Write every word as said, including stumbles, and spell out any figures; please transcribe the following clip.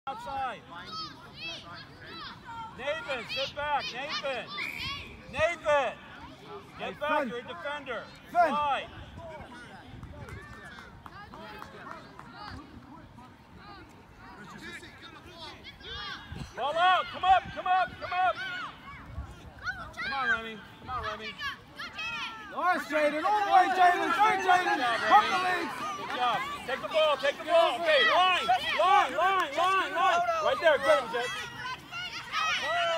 Outside. Nathan, sit back. Nathan. Nathan. Get back. Finn. You're a defender. Finn. Slide. Ball out. Come up. Come up. Come up. Come on, Remy. Come on, Remy. Nice, Jaden. All the way, Jaden. Go, Jaden. Pump the legs. Good job. Take the ball. Take the ball. Okay, line. Line, line, line, line. Right there. Get him, Jet.